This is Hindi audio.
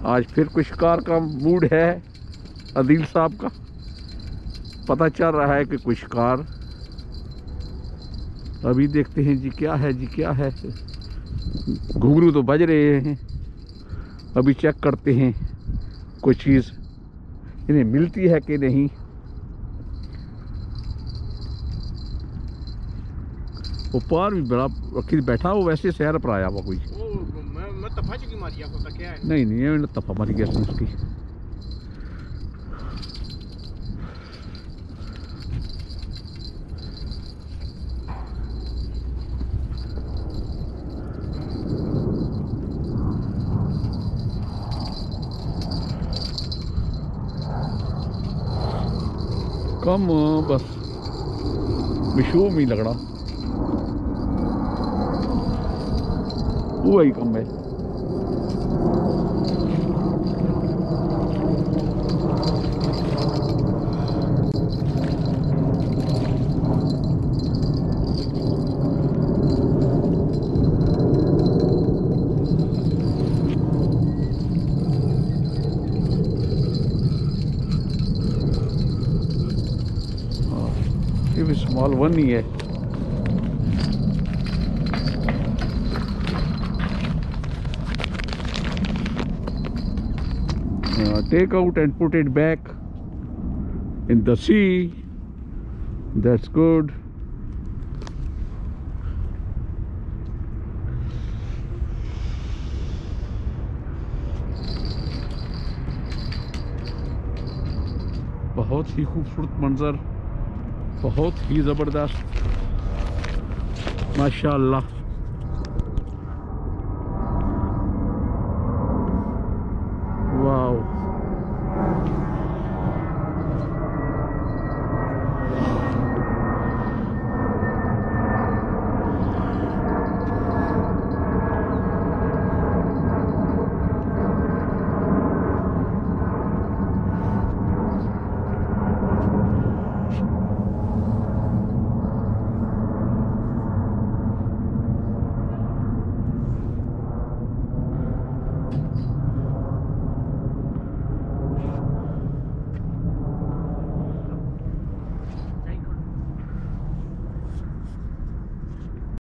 आज फिर कुछ शिकार का मूड है अदील साहब का। पता चल रहा है कि कुछ शिकार। अभी देखते हैं जी क्या है, जी क्या है। घुंघरू तो बज रहे हैं। अभी चेक करते हैं कोई चीज़ इन्हें मिलती है कि नहीं। वो पार भी बड़ा रखी बैठा, वो वैसे शहर पर आया हुआ कोई। मैं तफा चुकी मारी आपको क्या है? नहीं नहीं, ये तफा मारी गया उसकी। कम बस विशो में लगना वो ही कम है। ये भी स्मॉल वन ही है। Take out and put it back in the sea. That's good. बहुत ही खूबसूरत मंजर, बहुत ही ज़बरदस्त, माशाअल्लाह।